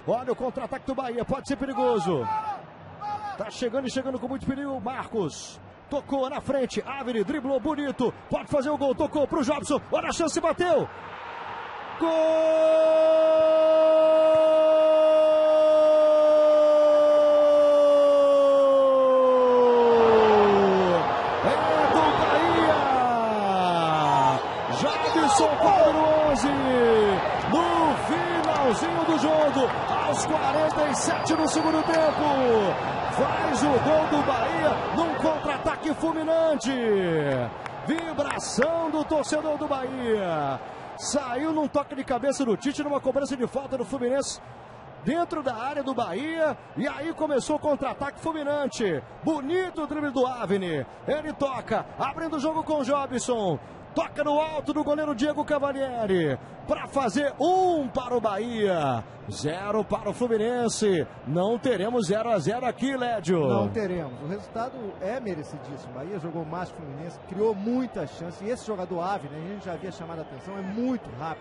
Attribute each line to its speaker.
Speaker 1: Olha o contra-ataque do Bahia, pode ser perigoso. Tá chegando e chegando com muito perigo. Marcos tocou na frente. Avni driblou bonito. Pode fazer o gol. Tocou pro Jobson. Olha a chance, bateu. Gol! É do Bahia! Jadson para o 11. No finalzinho do jogo, aos 47 do segundo tempo. Faz o gol do Bahia num contra-ataque fulminante. Vibração do torcedor do Bahia. Saiu num toque de cabeça do Tite, numa cobrança de falta do Fluminense dentro da área do Bahia. E aí começou o contra-ataque fulminante. Bonito o drible do Avni. Ele toca, abrindo o jogo com o Jobson. Toca no alto do goleiro Diego Cavalieri para fazer 1 para o Bahia, 0 para o Fluminense. Não teremos 0 a 0 aqui, Lédio.
Speaker 2: Não teremos. O resultado é merecidíssimo. O Bahia jogou mais que o Fluminense, criou muitas chances. E esse jogador Avni, a gente já havia chamado a atenção, é muito rápido.